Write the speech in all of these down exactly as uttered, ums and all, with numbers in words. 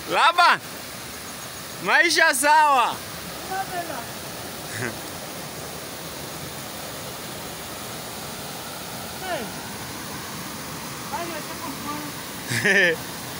Laba. Maisha sawa. Hey.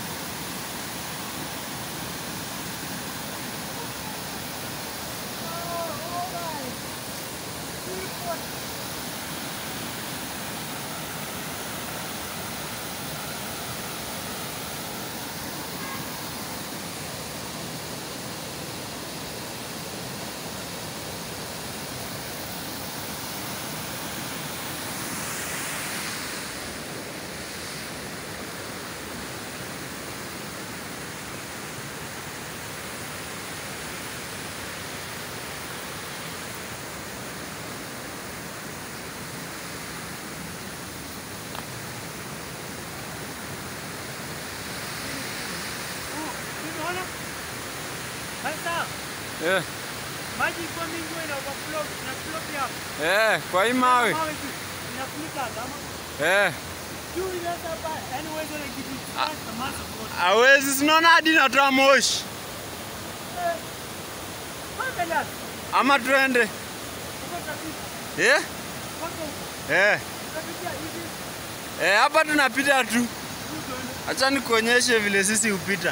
Eh. Maji kwa mingi ina overflow na flow hapo. Eh, kwa hii mawe. Inafunika kama. Eh. Juu ile hapa anyway zile kitu cha maso kwa. Hawezi sinaona hadi natoa moshi. Eh. Panda. Ama tuende. Eh? Eh. Eh, hapa tunapita tu. Acha nikuonyeshe vile sisi upita.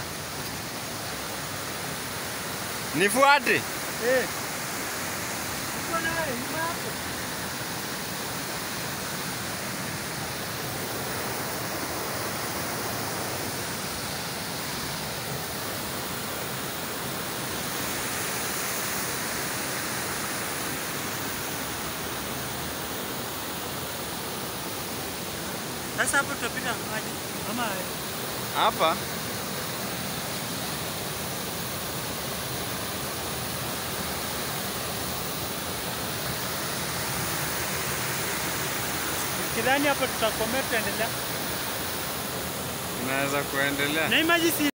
Nifuate. Eh. Uko naye, nyuma hapo. Sasa hapo tutapita maji. Mama hapa. Kidhani hapo tutakomea, tutaendelea. Unaweza kuendelea. Na maji si